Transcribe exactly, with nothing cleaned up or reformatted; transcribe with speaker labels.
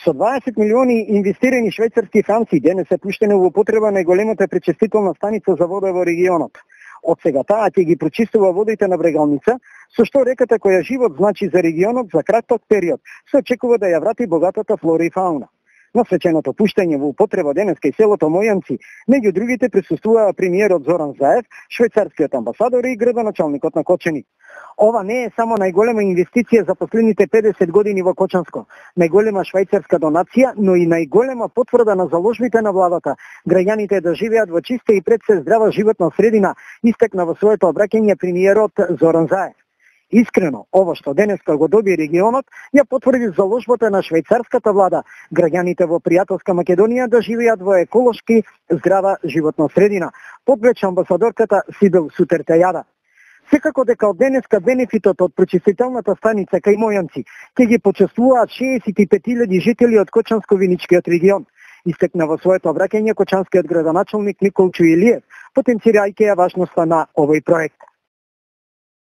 Speaker 1: Со дваесет милиони инвестирани швајцарски франци денес е пуштена во употреба најголемата пречистителна станица за вода во регионот. Од сега таа ќе ги прочистува водите на Брегалница, со што реката која живот значи за регионот за краток период, се очекува да ја врати богатата флора и фауна. На свеченото пуштање во употреба денеска и селото Мојанци, меѓу другите присуствуваа премиерот Зоран Заев, швајцарскиот амбасадор и градоначалникот на Кочани. Ова не е само најголема инвестиција за последните педесет години во Кочанско, најголема швајцарска донација, но и најголема потврда на заложбите на владата, граѓаните да живеат во чиста и пред се здрава животна средина, истакна во своето обраќање премиерот Зоран Заев. Искрено, ова што денеска го доби регионот, ја потврди заложбата на швајцарската влада, граѓаните во пријателска Македонија да живеат во еколошки здрава животна средина, подвече амбасадорката Сибел Сутертајада. Секако дека од денеска бенефитот од пречистителната станица кај Мојанци ќе ги почествуваат шеесет и пет илјади жители од Кочанско-Виничкиот регион, истекна во своето обраќање кочанскиот градоначалник Николчо Илиев, потенцирајќи ја важноста на овој проект.